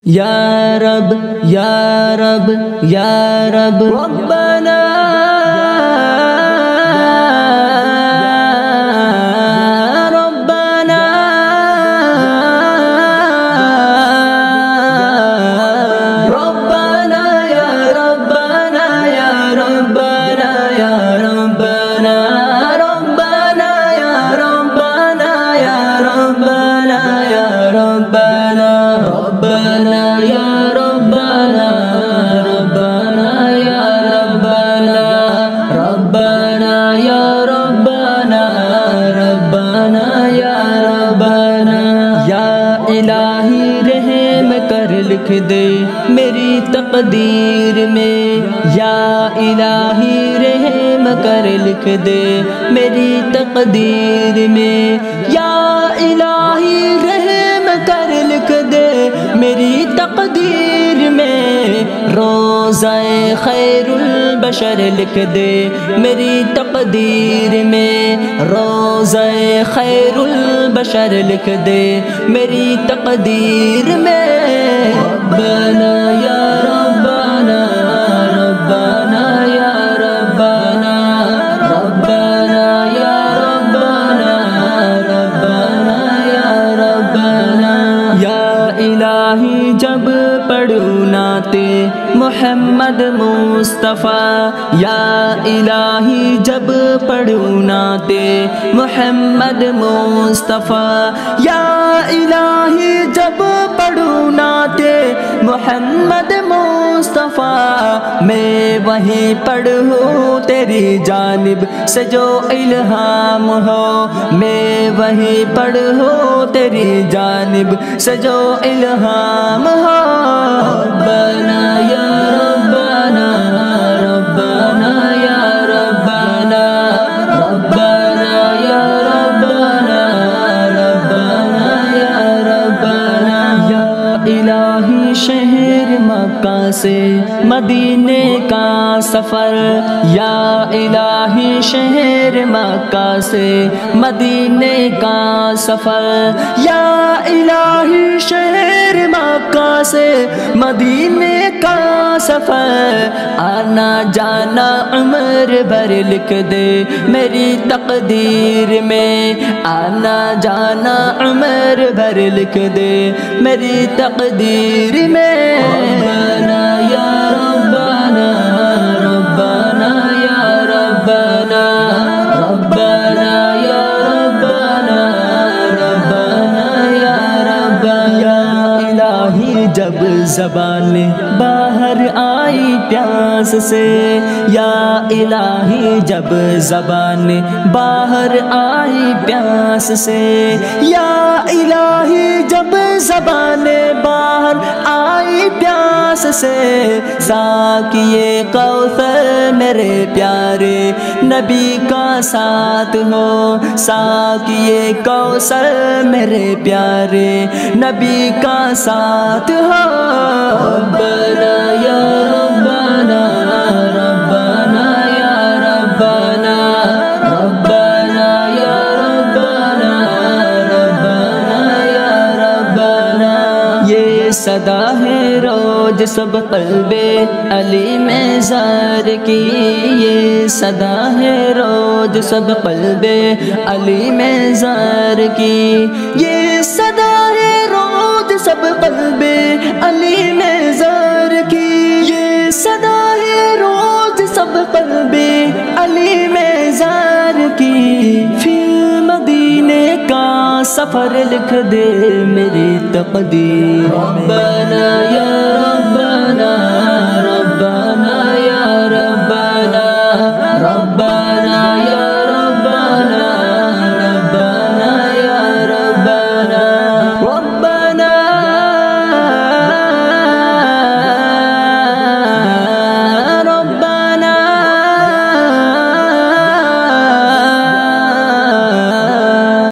یا رب یا رب یا رب ربنا لکھ دے میری تقدیر میں، یا الہی رحم کر لکھ دے میری تقدیر میں، یا الہی رحم کر لکھ دے میری تقدیر میں، روضہ خیر البشر لکھ دے میری تقدیر میں، روضہ خیر البشر لکھ دے میری تقدیر میں، ربنا یا ربنا ربنا یا ربنا ربنا یا ربنا ربنا یا ربنا، یا الہی جب پڑھوں نعت محمد مصطفیٰ، یا الہی جب پڑھوں نعت محمد مصطفیٰ، یا الہی جب پڑھوں نعت محمد مصطفیٰ، میں وہیں پڑھوں تیری جانب سے جو الہام ہو، میں وہیں پڑھوں تیری جانب سے جو الہام ہو، ربنا یا ربنا ربنا یا ربنا ربنا یا ربنا ربنا یا ربنا، یا الہی شہر مکہ سے مدینے کا سفر، یا الہی شہر مکہ سے مدینے کا سفر، یا الہی شہر مکہ سے مدینے کا سفر، آنا جانا عمر بھر لکھ دے میری تقدیر میں، آنا جانا عمر بھر لکھ دے میری تقدیر میں، ربنا یا ربنا ربنا یا ربنا ربنا یا ربنا ربنا یا ربنا، یا الہی جب زبان باہر آئی پیاس سے، یا الہی جب زبان باہر آئی پیاس سے، یا الہی جب زبان باہر آئی پیاس سے، ساقیے کوثر میرے پیارے نبی کا ساتھ ہو، ساقیے کوثر میرے پیارے نبی کا ساتھ ہو، ربنا یا ربنا ربنا یا ربنا ربنا یا ربنا ربنا یا ربنا، یہ صدا ہے روز سب قلب علی میں زار کی، یہ صدا ہے روز سب قلب علی میں زار کی، یہ صدا ہے روز سب قلب علی میں زار کی، یہ صدا ہے روز سب قلب علی میں زار کی، فی مدینے کا سفر لکھ دے میری تقدیر، ربنا یا ربنا